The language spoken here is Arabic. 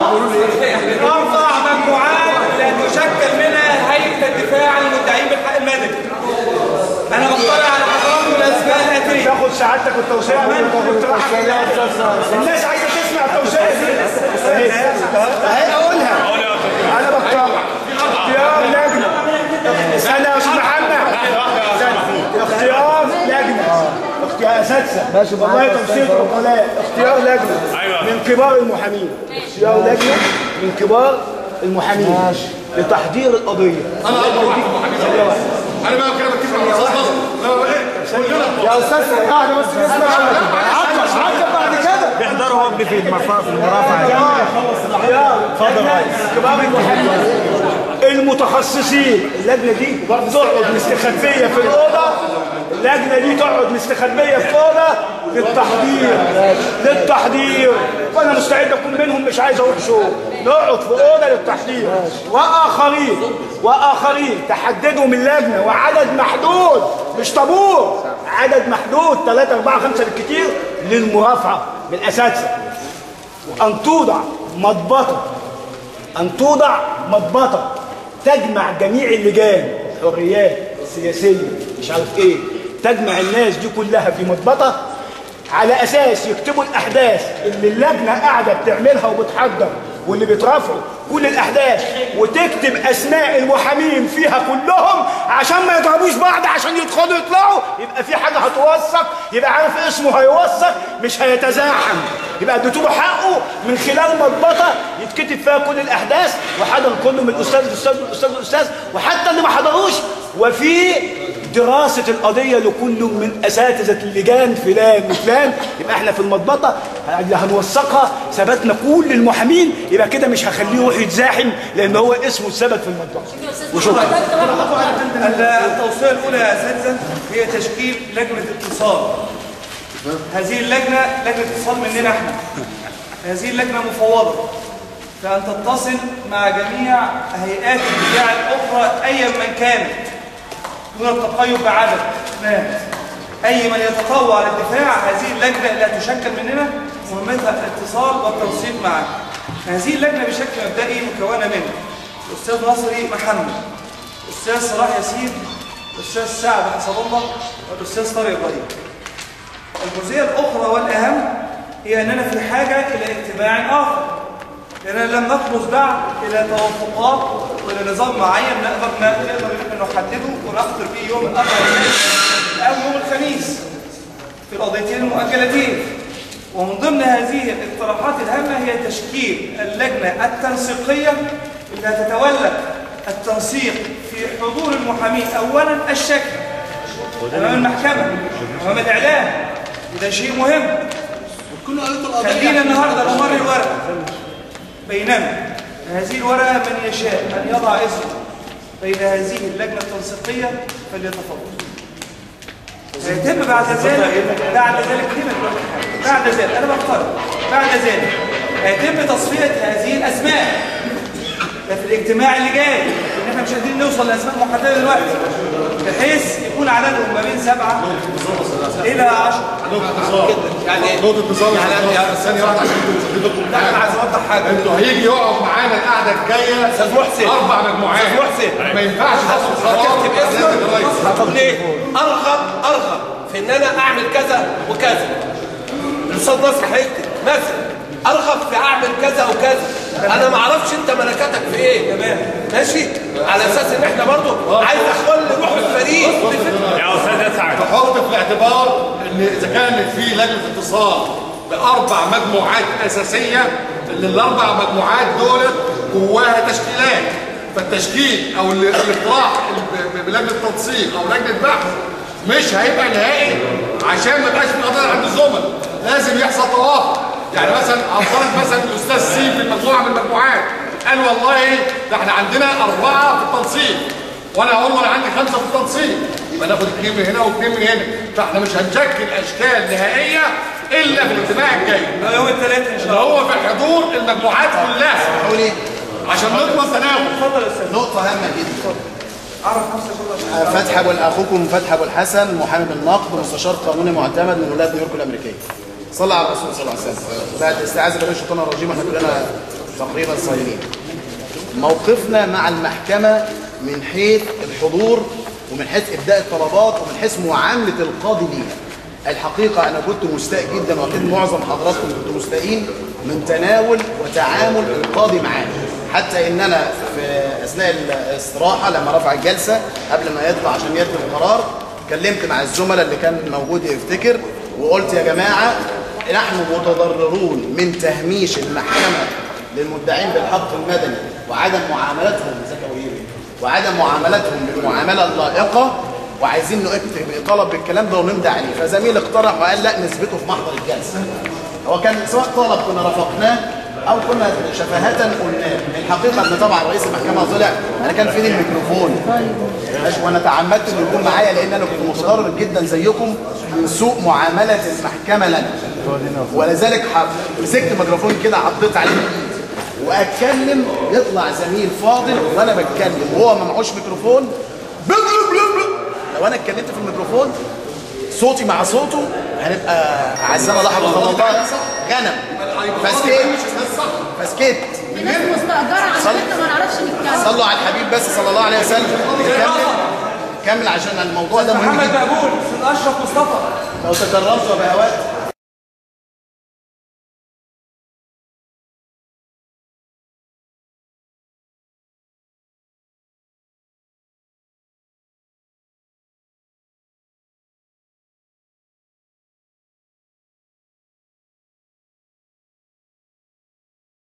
اربع مجموعات لا تشكل منها هيئه الدفاع عن المدعين بالحق المدني. انا بطلع على حضراتكم الاسماء الاتيه. تاخد سعادتك التوصيه الناس عايزه تسمع التوصيه دي. اهي اقولها. انا بطلع اختيار لجنه. استنى يا استاذ محمد. اختيار لجنه. اختيار اساتذه. والله توصيه عقلاء. اختيار لجنه من كبار المحامين. اختيار لجنه من كبار المحامين لتحضير القضيه. انا بقى كده بتفق مع الاستاذ نصر. يا استاذ قاعده بس اسمع عقب بعد كده بيحضروا هم في المرافعه. اتفضل يا ريس. كبار المحامين المتخصصين. اللجنه دي تقعد مستخبيه في الاوضه. اللجنه دي تقعد مستخبيه في الاوضه للتحضير. وانا مستعد اكون منهم، مش عايز اروح شو. نقعد في اوضه للتحضير. واخرين تحددوا من لجنه وعدد محدود، مش طابور، عدد محدود 3 4 5 بالكثير للمرافعه بالاساتذه. وان توضع مضبطه تجمع جميع اللجان، الحريات السياسيه، مش عارف ايه، تجمع الناس دي كلها في مضبطه على اساس يكتبوا الاحداث اللي اللجنه قاعده بتعملها وبتحضر واللي بيترافعوا كل الاحداث، وتكتب اسماء المحامين فيها كلهم عشان ما يضربوش بعض، عشان يدخلوا يطلعوا يبقى في حاجه هتوثق، يبقى عارف اسمه هيوثق مش هيتزاحم، يبقى اديتوا له حقه من خلال مضبطه يتكتب فيها كل الاحداث، وحضر كله من الاستاذ وحتى اللي ما حضروش، وفي دراسة القضية لكل من أساتذة اللجان فلان وفلان. يبقى احنا في المضبطة اللي هنوثقها ثبتنا كل المحامين، يبقى كده مش هخليه يروح يتزاحم لأن هو اسمه الثبت في المضبطة. وشكرا. التوصية الأولى يا أساتذة هي تشكيل لجنة اتصال. هذه اللجنة لجنة اتصال مننا احنا. هذه اللجنة مفوضة، فأن تتصل مع جميع هيئات الدفاع الأخرى أيا من كانت دون التقيد بعدد ناس. أي من يتطوع للدفاع هذه اللجنة لا تشكل مننا، مهمتها الاتصال والتنسيق معه. هذه اللجنة بشكل مبدئي مكونة من الأستاذ نصري محمد، الأستاذ صلاح ياسين، الأستاذ سعد حسب الله، والأستاذ طارق إبراهيم. الجزئية الأخرى والأهم هي أننا في حاجة إلى اجتماع آخر، لأننا لم نخلص بعد إلى توافقات وإلى نظام معين نقدر نحدده ونخطر فيه يوم الأربعاء أو يوم الخميس في القضيتين المؤجلتين. ومن ضمن هذه الاقتراحات الهامة هي تشكيل اللجنة التنسيقية اللي هتتولى التنسيق في حضور المحامين. أولا الشكل أمام المحكمة، أمام الإعلام، وده شيء مهم. خلينا النهارده نمر الورقة، بينما هذه الورقة من يشاء أن يضع اسمه بين هذه اللجنة التنسيقية فليتفضل. سيتم بعد ذلك أنا بقترح بعد ذلك هيتم تصفية هذه الأسماء. ده في الاجتماع اللي جاي، إن احنا مش قادرين نوصل لأسماء محددة دلوقتي، بحيث يكون عددهم ما بين 7 إلى 10. نقطة اتصال يعني ثانية واحدة عشان تثبتوا. لا أنا عايز أوضح حاجة. أنتوا هيجي يقعد معانا القعدة الجاية أستاذ محسن 4 مجموعات. أستاذ محسن ما ينفعش تاخد قرار تكتب اسمك. طب ليه؟ أرغب في إن أنا أعمل كذا وكذا. الأستاذ نصر هيكتب مثلا أرغب في أعمل كذا وكذا. أنا ما أعرفش أنت ملكاتك في إيه. تمام ماشي؟ على أساس إن إحنا برضه عايز أخل روح الفريق. يا أستاذ سعد تحط في الاعتبار إن إذا كانت في لجنة اتصال ب4 مجموعات أساسية، اللي ال4 مجموعات دول جواها تشكيلات، فالتشكيل أو الاقتراح بلجنة تنسيق أو لجنة بحث مش هيبقى نهائي، عشان ما يبقاش في قضايا عند الزملاء، لازم يحصل توافق. يعني مثلا عبرت مثلا الاستاذ سي في مجموعه من المجموعات قال والله ده احنا عندنا 4 في التنسيق، وانا اقول له انا عندي 5 في التنسيق، يبقى ناخد 2 من هنا و2 من هنا، فاحنا مش هنشكل اشكال نهائيه الا في الاجتماع الجاي يوم الثلاث ان شاء الله، اللي هو في حضور المجموعات كلها عشان نضمن تناول. اتفضل يا استاذ. نقطه هامه جدا. اعرف نفسك. اخوكم فتحي ابو الحسن، محامي بالنقد ومستشار قانوني معتمد من ولايه نيويورك الامريكيه. صلى على الرسول صلى الله عليه وسلم. بعد استعاذه بالله الشيطان الرجيم، احنا كلنا تقريبا صايمين. موقفنا مع المحكمة من حيث الحضور ومن حيث إبداء الطلبات ومن حيث معاملة القاضي ليها. الحقيقة أنا كنت مستاء جدا، وأكيد معظم حضراتكم كنتوا مستائين من تناول وتعامل القاضي معانا، حتى إن أنا في أثناء الاستراحة لما رفع الجلسة قبل ما يطلع عشان يدي القرار كلمت مع الزملاء اللي كان موجود يفتكر وقلت يا جماعة نحن متضررون من تهميش المحكمة للمدعين بالحق المدني وعدم معاملتهم بالمعاملة اللائقة، وعايزين نكتب طلب بالكلام ده ونمضي عليه. فزميل اقترح وقال لا نثبته في محضر الجلسة. هو كان سواء طلب كنا رفقناه او كنا شفاهة قلناه. الحقيقة ان طبعا رئيس المحكمة طلع، انا كان في ايدي الميكروفون وانا تعمدت انه يكون معايا لان انا كنت متضرر جدا زيكم من سوء معاملة المحكمة لنا، ولذلك مسكت الميكروفون كده عضيت عليه واتكلم يطلع زميل فاضل وانا بتكلم وهو ما معهوش ميكروفون. لو انا اتكلمت في الميكروفون صوتي مع صوته هنبقى عزنا لحظه غلطات غنم. فسكت الناس مستأجرة عشان احنا ما نعرفش نتكلم. صلوا على الحبيب بس صلى الله عليه وسلم. كمل عشان الموضوع ده مهم محمد جدا. مقبول، استاذ اشرف مصطفى. لو تكرمت وبهوات